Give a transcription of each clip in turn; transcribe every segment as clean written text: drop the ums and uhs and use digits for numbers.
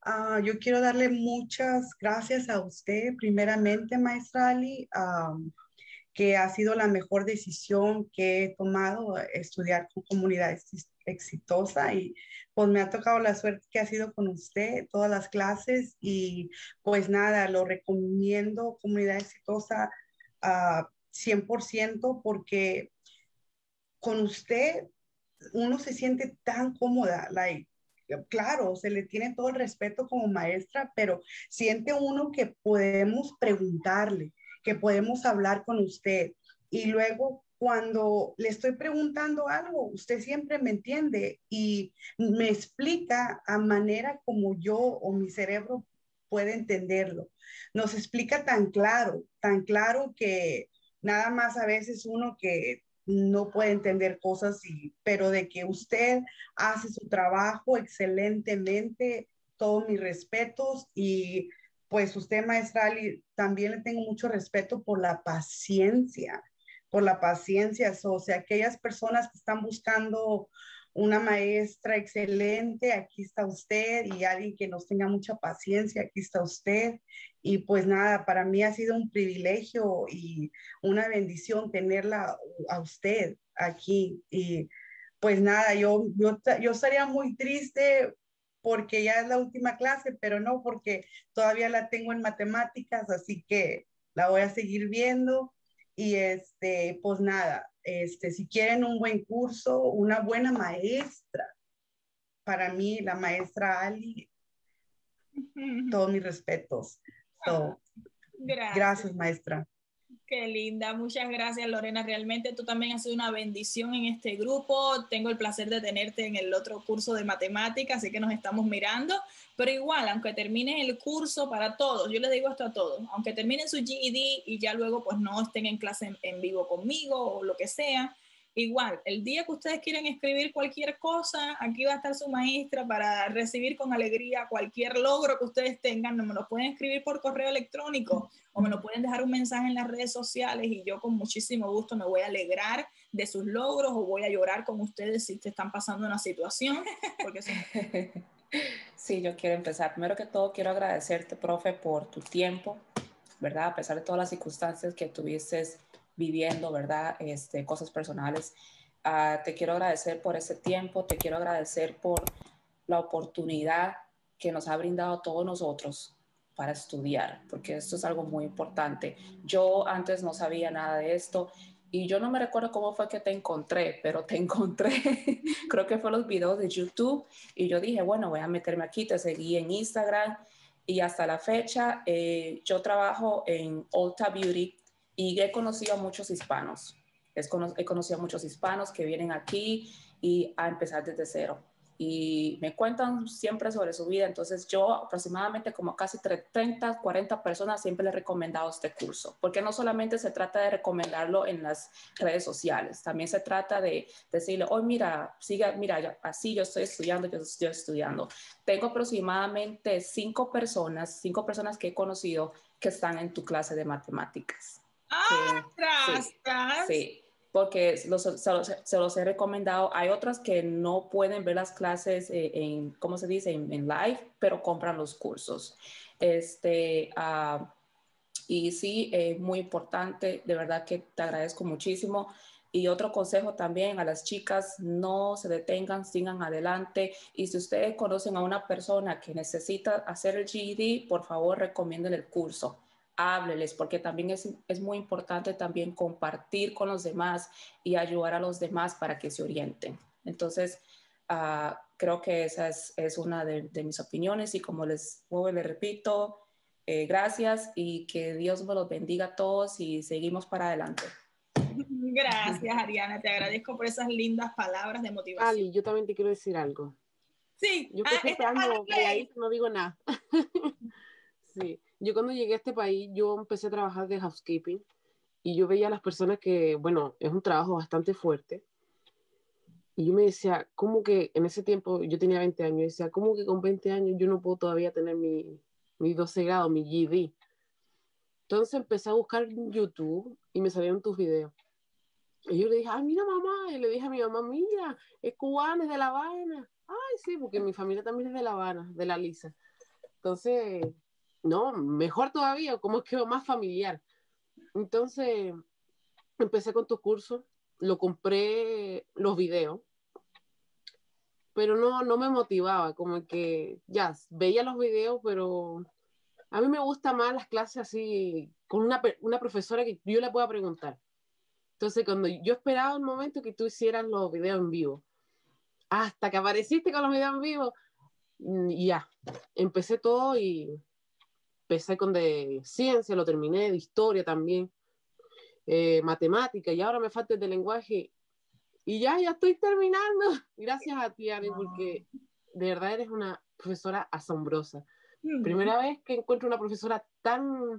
Yo quiero darle muchas gracias a usted, primeramente, maestra Ali, que ha sido la mejor decisión que he tomado, estudiar con comunidad exitosa y pues me ha tocado la suerte que ha sido con usted, todas las clases y pues nada, lo recomiendo, comunidad exitosa, 100% porque con usted uno se siente tan cómoda, like, claro, se le tiene todo el respeto como maestra, pero siente uno que podemos preguntarle, que podemos hablar con usted. Y luego, cuando le estoy preguntando algo, usted siempre me entiende y me explica a manera como yo o mi cerebro puede entenderlo. Nos explica tan claro que nada más a veces uno que no puede entender cosas, pero de que usted hace su trabajo excelentemente, todos mis respetos y pues usted, maestra Ali, también le tengo mucho respeto por la paciencia, o sea, aquellas personas que están buscando una maestra excelente, aquí está usted y alguien que nos tenga mucha paciencia, aquí está usted. Y pues nada, para mí ha sido un privilegio y una bendición tenerla a usted aquí. Y pues nada, yo estaría muy triste porque ya es la última clase, pero no porque todavía la tengo en matemáticas, así que la voy a seguir viendo. Y pues nada, si quieren un buen curso, una buena maestra, para mí la maestra Ali, todos mis respetos. Ah, So, gracias. gracias, maestra. Qué linda, muchas gracias Lorena, realmente tú también has sido una bendición en este grupo, tengo el placer de tenerte en el otro curso de matemáticas, así que nos estamos mirando, pero igual, aunque terminen el curso para todos, yo les digo esto a todos, aunque terminen su GED y ya luego pues no estén en clase en vivo conmigo o lo que sea, igual, el día que ustedes quieren escribir cualquier cosa, aquí va a estar su maestra para recibir con alegría cualquier logro que ustedes tengan, me lo pueden escribir por correo electrónico o me lo pueden dejar un mensaje en las redes sociales y yo con muchísimo gusto me voy a alegrar de sus logros o voy a llorar con ustedes si te están pasando una situación, porque eso. Sí, yo quiero empezar. Primero que todo, quiero agradecerte, profe, por tu tiempo, ¿verdad? A pesar de todas las circunstancias que tuviste viviendo, ¿verdad? Cosas personales. Te quiero agradecer por ese tiempo, te quiero agradecer por la oportunidad que nos ha brindado a todos nosotros para estudiar, porque esto es algo muy importante. Yo antes no sabía nada de esto y yo no me recuerdo cómo fue que te encontré, pero te encontré, creo que fue los videos de YouTube y yo dije, bueno, voy a meterme aquí, te seguí en Instagram y hasta la fecha yo trabajo en Ulta Beauty y he conocido a muchos hispanos. He conocido a muchos hispanos que vienen aquí y a empezar desde cero. Y me cuentan siempre sobre su vida. Entonces yo aproximadamente como casi 30, 40 personas siempre les he recomendado este curso, porque no solamente se trata de recomendarlo en las redes sociales, también se trata de decirle, oh, mira, siga, mira, así yo estoy estudiando, yo estoy estudiando. Tengo aproximadamente 5 personas que he conocido que están en tu clase de matemáticas. ¡Ah, Que sí, gracias! sí, porque se los he recomendado. Hay otras que no pueden ver las clases ¿cómo se dice? En live, pero compran los cursos. Este, uh, y sí, es muy importante, de verdad que te agradezco muchísimo. Y otro consejo también a las chicas, no se detengan, sigan adelante. Y si ustedes conocen a una persona que necesita hacer el GED, por favor, recomienden el curso. Hábleles, porque también es muy importante también compartir con los demás y ayudar a los demás para que se orienten. Entonces, creo que esa es una de mis opiniones y como les repito, gracias y que Dios me los bendiga a todos y seguimos para adelante. Gracias, Ariana, te agradezco por esas lindas palabras de motivación. Ali, yo también te quiero decir algo. Sí, Yo que siempre esta es para ando Play. calladito, no digo nada. Sí, yo cuando llegué a este país, yo empecé a trabajar de housekeeping y yo veía a las personas que, bueno, es un trabajo bastante fuerte. Y yo me decía, ¿cómo que en ese tiempo yo tenía 20 años? Y decía, ¿cómo que con 20 años yo no puedo todavía tener mi 12 grado, mi GED? Entonces empecé a buscar en YouTube y me salieron tus videos. Y yo le dije, ay, mira mamá, y le dije a mi mamá, mira, es cubana, es de La Habana. Ay, sí, porque mi familia también es de La Habana, de la Lisa. Entonces, no, mejor todavía, como es que más familiar. Entonces, empecé con tu curso, lo compré los videos, pero no me motivaba, como que ya veía los videos, pero a mí me gustan más las clases así, con una profesora que yo le pueda preguntar. Entonces, cuando yo esperaba el momento que tú hicieras los videos en vivo, hasta que apareciste con los videos en vivo, y ya, empecé todo y empecé con de ciencia, lo terminé, de historia también, matemática, y ahora me falta el de lenguaje, y ya estoy terminando. Gracias a ti, Ani, porque de verdad eres una profesora asombrosa. Primera vez que encuentro una profesora tan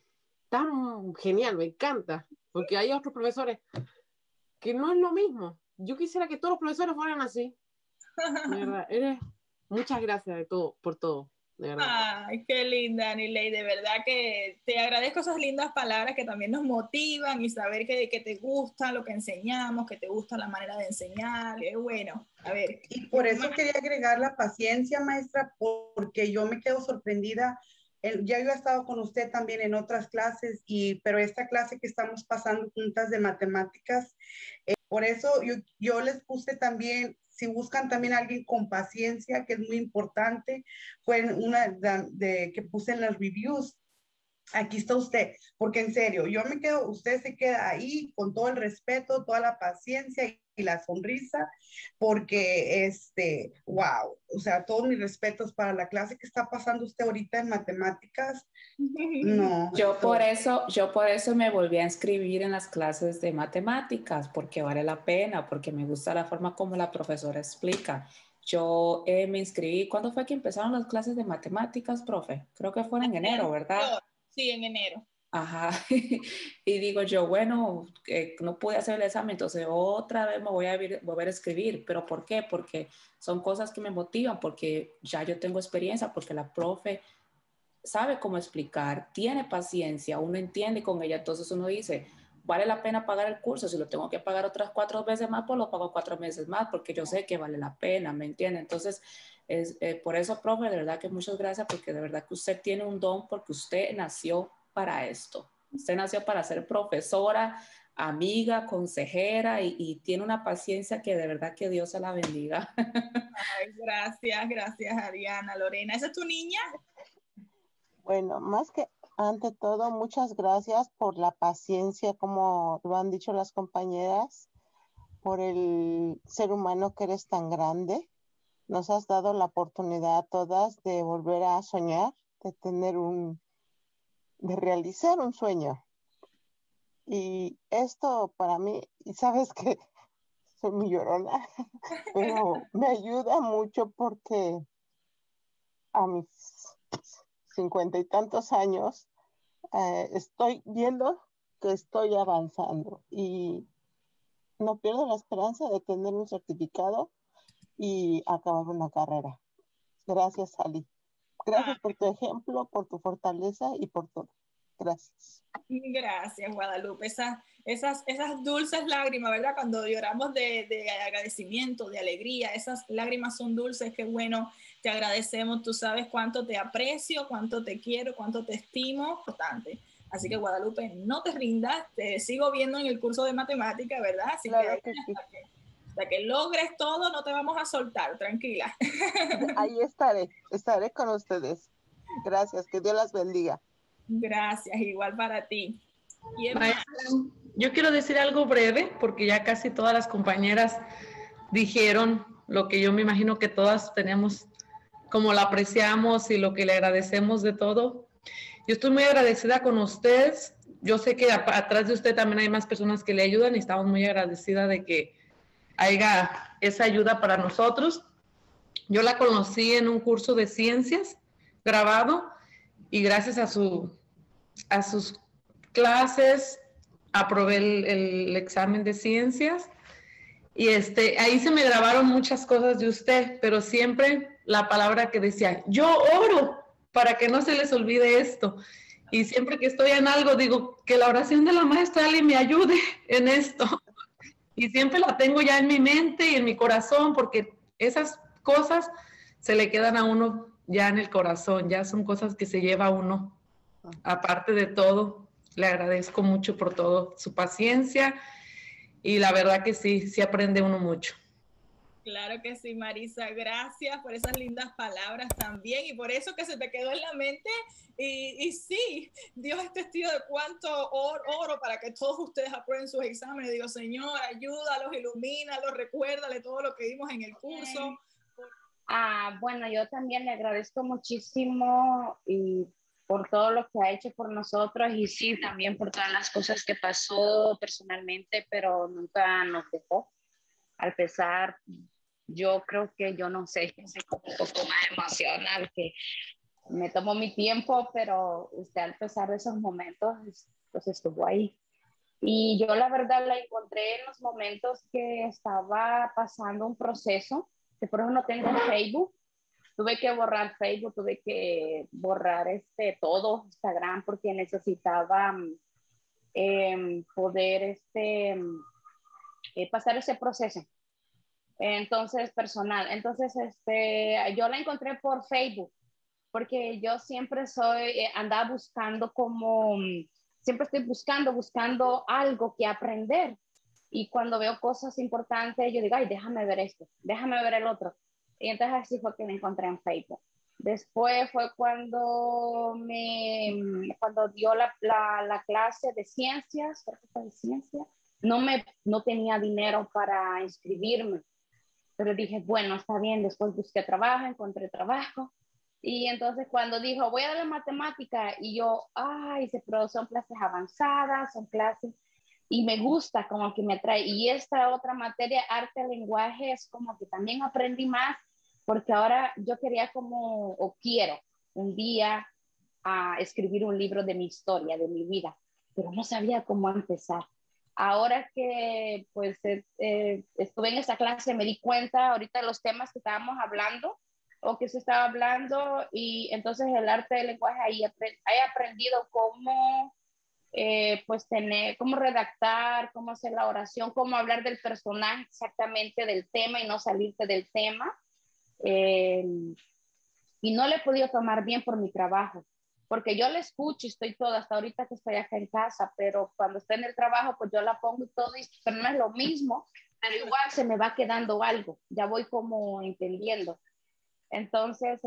genial, me encanta, porque hay otros profesores que no es lo mismo. Yo quisiera que todos los profesores fueran así. De verdad, muchas gracias por todo, de verdad. Ay, qué linda, Anilei, de verdad que te agradezco esas lindas palabras que también nos motivan y saber que te gusta lo que enseñamos, que te gusta la manera de enseñar, qué bueno. A ver. Y por eso quería agregar la paciencia, maestra, porque yo me quedo sorprendida. Ya yo he estado con usted también en otras clases, pero esta clase que estamos pasando juntas de matemáticas, por eso yo les puse también, si buscan también a alguien con paciencia, que es muy importante, fue una que puse en las reviews. Aquí está usted, porque en serio, usted se queda ahí con todo el respeto, toda la paciencia y la sonrisa, porque wow, o sea, todos mis respetos para la clase que está pasando usted ahorita en matemáticas. No. Yo por eso me volví a inscribir en las clases de matemáticas, porque vale la pena, porque me gusta la forma como la profesora explica. Yo me inscribí, ¿cuándo fue que empezaron las clases de matemáticas, profe? Creo que fue en enero, ¿verdad? Sí, en enero. Ajá, y digo yo, bueno, no pude hacer el examen, entonces otra vez me voy a volver a escribir, pero ¿por qué? Porque son cosas que me motivan, porque ya yo tengo experiencia, porque la profe sabe cómo explicar, tiene paciencia, uno entiende con ella, entonces uno dice, vale la pena pagar el curso, si lo tengo que pagar otras 4 veces más, pues lo pago 4 veces más, porque yo sé que vale la pena, ¿me entiende? Entonces, por eso, profe, de verdad que muchas gracias, porque de verdad que usted tiene un don, porque usted nació para esto. Usted nació para ser profesora, amiga, consejera y tiene una paciencia que de verdad que Dios se la bendiga. Ay, gracias, Ariana. Lorena, ¿esa es tu niña? Bueno, más que ante todo, muchas gracias por la paciencia, como lo han dicho las compañeras, por el ser humano que eres tan grande. Nos has dado la oportunidad a todas de volver a soñar, de realizar un sueño. Y esto para mí, y sabes que soy muy llorona, pero me ayuda mucho porque a mis 50 y tantos años estoy viendo que estoy avanzando y no pierdo la esperanza de tener un certificado y acabar una carrera. Gracias, Ali. Gracias por tu ejemplo, por tu fortaleza y por todo. Gracias. Gracias, Guadalupe. Esas dulces lágrimas, ¿verdad? Cuando lloramos de agradecimiento, de alegría, esas lágrimas son dulces. Qué bueno, te agradecemos. Tú sabes cuánto te aprecio, cuánto te quiero, cuánto te estimo. Importante. Así que, Guadalupe, no te rindas. Te sigo viendo en el curso de matemática, ¿verdad? Así claro que sí. hasta que logres todo, no te vamos a soltar. Tranquila. Ahí estaré con ustedes. Gracias, que Dios las bendiga. Gracias, igual para ti. Maestra, yo quiero decir algo breve, porque ya casi todas las compañeras dijeron lo que yo me imagino que todas tenemos, como la apreciamos y lo que le agradecemos de todo. Yo estoy muy agradecida con ustedes. Yo sé que atrás de usted también hay más personas que le ayudan y estamos muy agradecidas de que haya esa ayuda para nosotros. Yo la conocí en un curso de ciencias grabado y gracias a sus clases aprobé el examen de ciencias y ahí se me grabaron muchas cosas de usted, pero siempre la palabra que decía, yo oro para que no se les olvide esto. Y siempre que estoy en algo digo que la oración de la maestra Ali me ayude en esto. Y siempre la tengo ya en mi mente y en mi corazón porque esas cosas se le quedan a uno ya en el corazón, ya son cosas que se lleva uno. Aparte de todo, le agradezco mucho por todo, su paciencia, y la verdad que sí, sí aprende uno mucho. Claro que sí, Marisa, gracias por esas lindas palabras también y por eso que se te quedó en la mente. Y sí, Dios es testigo de cuánto oro para que todos ustedes aprueben sus exámenes. Digo, Señor, ayúdalos, ilumínalos, recuérdale todo lo que vimos en el curso. Bueno, yo también le agradezco muchísimo y por todo lo que ha hecho por nosotros y sí, también por todas las cosas que pasó personalmente, pero nunca nos dejó. Al pesar, yo creo que yo no sé, soy como un poco más emocional, que me tomo mi tiempo, pero usted al pesar de esos momentos, pues estuvo ahí. Y yo la verdad la encontré en los momentos que estaba pasando un proceso, que por ejemplo no tengo Facebook, tuve que borrar Facebook, tuve que borrar todo Instagram porque necesitaba poder pasar ese proceso. Entonces, personal. Entonces, yo la encontré por Facebook, porque yo siempre andaba buscando siempre estoy buscando algo que aprender. Y cuando veo cosas importantes, yo digo, ay, déjame ver esto, déjame ver el otro. Y entonces así fue que la encontré en Facebook. Después fue cuando dio la clase de ciencias, creo que fue de ciencias, no tenía dinero para inscribirme. Pero dije, bueno, está bien, después busqué trabajo, encontré trabajo. Y entonces cuando dijo, voy a darle matemática, y yo, ay, pero son clases avanzadas, son clases, y me gusta, como que me atrae. Y esta otra materia, arte, lenguaje, es como que también aprendí más, porque ahora yo quería o quiero un día escribir un libro de mi historia, de mi vida, pero no sabía cómo empezar. Ahora que pues estuve en esa clase me di cuenta ahorita de los temas que estábamos hablando o que se estaba hablando y entonces el arte del lenguaje ahí he aprendido cómo pues cómo redactar, cómo hacer la oración, cómo hablar del personaje exactamente del tema y no salirte del tema. Y no le he podido tomar bien por mi trabajo, porque yo la escucho y estoy toda, hasta ahorita que estoy acá en casa, pero cuando estoy en el trabajo, pues yo la pongo y todo, pero no es lo mismo, pero igual se me va quedando algo, ya voy como entendiendo. Entonces,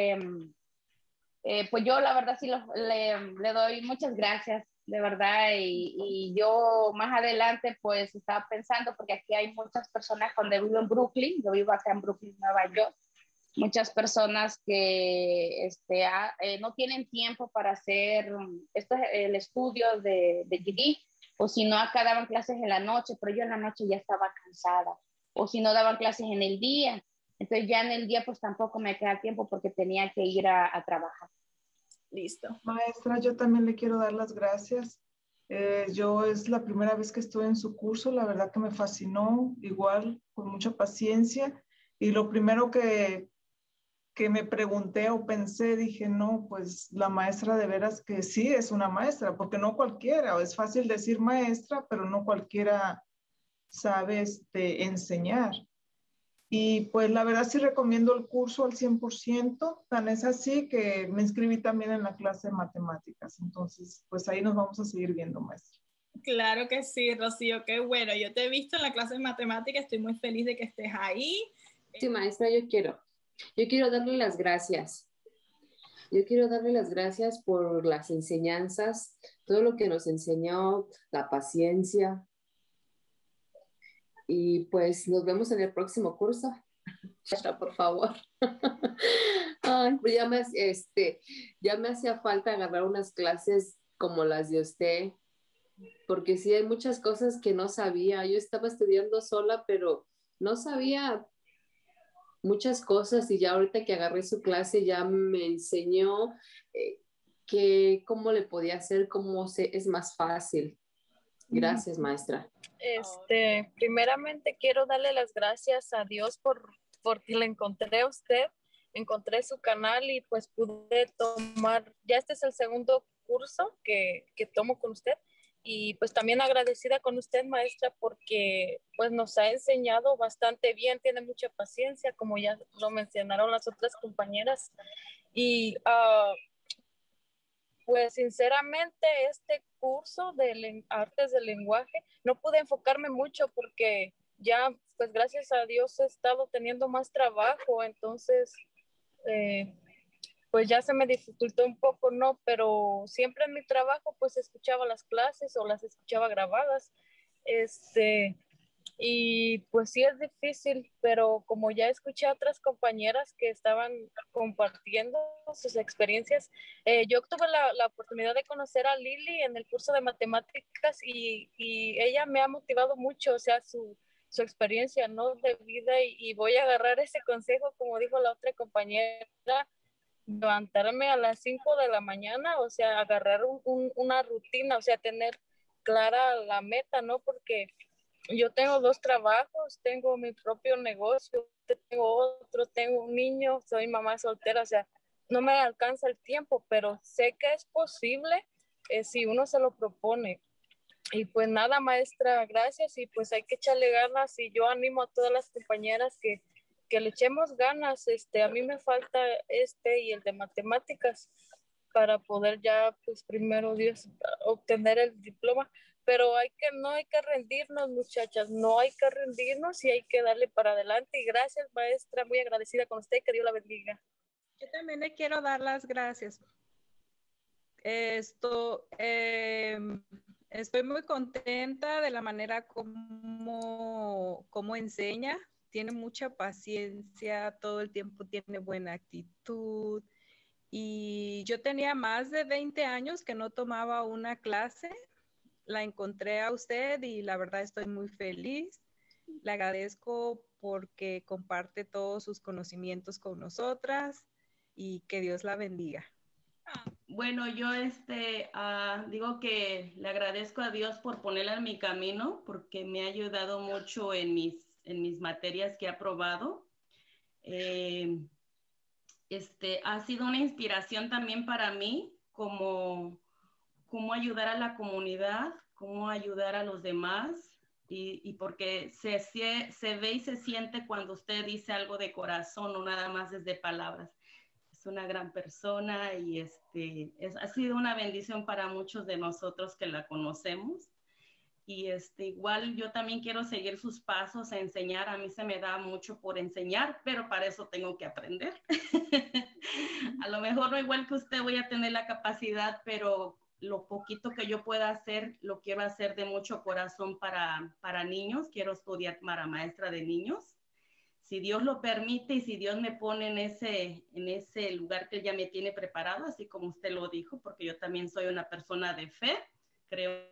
pues yo la verdad sí le doy muchas gracias, de verdad, y yo más adelante pues estaba pensando, porque aquí hay muchas personas cuando vivo en Brooklyn, yo vivo acá en Brooklyn, Nueva York, muchas personas que no tienen tiempo para hacer el estudio de GD, o si no, acá daban clases en la noche, pero yo en la noche ya estaba cansada, o si no daban clases en el día, entonces ya en el día pues tampoco me queda tiempo porque tenía que ir a trabajar. Listo. Maestra, yo también le quiero dar las gracias. Yo es la primera vez que estuve en su curso, la verdad que me fascinó, igual, con mucha paciencia, y lo primero que me pregunté o pensé, dije, no, pues la maestra de veras que sí es una maestra, porque no cualquiera, es fácil decir maestra, pero no cualquiera sabe enseñar. Y pues la verdad sí recomiendo el curso al 100%, tan es así que me inscribí también en la clase de matemáticas, entonces pues ahí nos vamos a seguir viendo, maestra. Claro que sí, Rocío, qué bueno. Yo te he visto en la clase de matemáticas, estoy muy feliz de que estés ahí. Sí, maestra, yo quiero darle las gracias. Yo quiero darle las gracias por las enseñanzas, todo lo que nos enseñó, la paciencia. Y pues nos vemos en el próximo curso. Por favor. Ay, pues ya me hacía falta agarrar unas clases como las de usted, porque sí hay muchas cosas que no sabía. Yo estaba estudiando sola, pero no sabía muchas cosas y ya ahorita que agarré su clase ya me enseñó cómo le podía hacer, es más fácil. Gracias, maestra. Primeramente quiero darle las gracias a Dios porque le encontré a usted, encontré su canal y pues pude tomar, ya este es el segundo curso que tomo con usted Y pues también agradecida con usted, maestra, porque pues nos ha enseñado bastante bien, tiene mucha paciencia, como ya lo mencionaron las otras compañeras. Y pues sinceramente este curso de artes del lenguaje no pude enfocarme mucho porque ya pues gracias a Dios he estado teniendo más trabajo, entonces pues ya se me dificultó un poco, ¿no? Pero siempre en mi trabajo pues escuchaba las clases o las escuchaba grabadas. Y pues sí es difícil, pero como ya escuché a otras compañeras que estaban compartiendo sus experiencias, yo tuve la oportunidad de conocer a Lili en el curso de matemáticas y ella me ha motivado mucho, o sea, su experiencia, ¿no? De vida y voy a agarrar ese consejo, como dijo la otra compañera, levantarme a las 5 de la mañana, o sea, agarrar una rutina, o sea, tener clara la meta, ¿no? Porque yo tengo 2 trabajos, tengo mi propio negocio, tengo otro, tengo un niño, soy mamá soltera, o sea, no me alcanza el tiempo, pero sé que es posible si uno se lo propone. Y pues nada, maestra, gracias y pues hay que echarle ganas y yo animo a todas las compañeras que le echemos ganas. A mí me falta y el de matemáticas para poder ya, pues primero Dios, obtener el diploma. Pero no hay que rendirnos, muchachas, no hay que rendirnos y hay que darle para adelante. Y gracias, maestra, muy agradecida con usted, que Dios la bendiga. Yo también le quiero dar las gracias. Estoy muy contenta de la manera como enseña. Tiene mucha paciencia, todo el tiempo tiene buena actitud. Y yo tenía más de 20 años que no tomaba una clase. La encontré a usted y la verdad estoy muy feliz. Le agradezco porque comparte todos sus conocimientos con nosotras y que Dios la bendiga. Bueno, yo digo que le agradezco a Dios por ponerla en mi camino porque me ha ayudado mucho en mis materias que he aprobado. Ha sido una inspiración también para mí cómo ayudar a la comunidad, cómo ayudar a los demás y porque se ve y se siente cuando usted dice algo de corazón, no nada más desde palabras. Es una gran persona y ha sido una bendición para muchos de nosotros que la conocemos. Y igual yo también quiero seguir sus pasos a enseñar. A mí se me da mucho por enseñar, pero para eso tengo que aprender. A lo mejor no igual que usted voy a tener la capacidad, pero lo poquito que yo pueda hacer, lo quiero hacer de mucho corazón para niños. Quiero estudiar para maestra de niños. Si Dios lo permite y si Dios me pone en ese lugar que Él ya me tiene preparado, así como usted lo dijo, porque yo también soy una persona de fe, creo.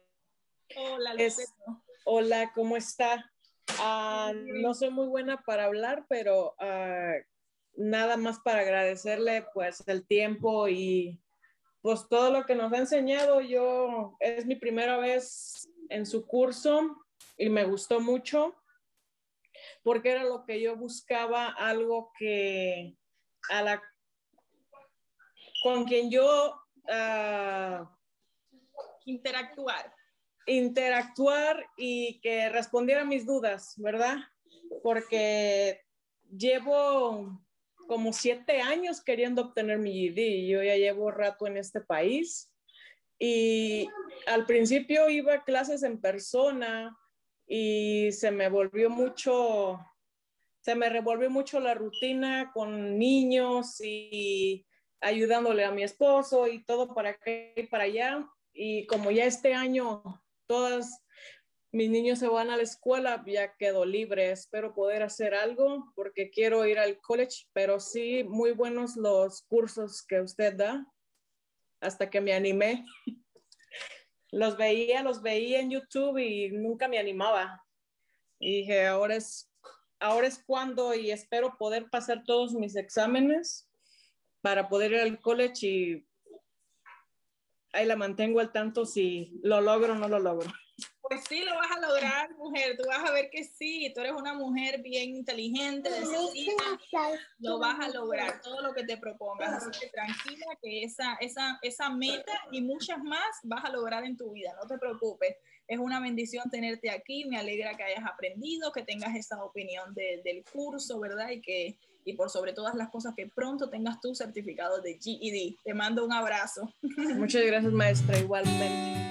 Hola, ¿cómo está? No soy muy buena para hablar, pero nada más para agradecerle pues el tiempo y pues todo lo que nos ha enseñado. Es mi primera vez en su curso y me gustó mucho porque era lo que yo buscaba, algo que con quien yo interactuar y que respondiera a mis dudas, ¿verdad? Porque llevo como 7 años queriendo obtener mi GED. Yo ya llevo rato en este país y al principio iba a clases en persona y se me revolvió mucho la rutina con niños y ayudándole a mi esposo y todo para acá y para allá. Y como ya este año todos mis niños se van a la escuela, ya quedo libre. Espero poder hacer algo porque quiero ir al college, pero sí, muy buenos los cursos que usted da, hasta que me animé. Los veía en YouTube y nunca me animaba. Y dije, ahora es cuando, y espero poder pasar todos mis exámenes para poder ir al college y ahí la mantengo al tanto si lo logro o no lo logro. Pues sí, lo vas a lograr, mujer. Tú vas a ver que sí. Tú eres una mujer bien inteligente, decidida. Lo vas a lograr, todo lo que te propongas. Así que tranquila que esa meta y muchas más vas a lograr en tu vida. No te preocupes. Es una bendición tenerte aquí. Me alegra que hayas aprendido, que tengas esa opinión del curso, ¿verdad? Y por sobre todas las cosas, que pronto tengas tu certificado de GED. Te mando un abrazo. Muchas gracias, maestra, igualmente.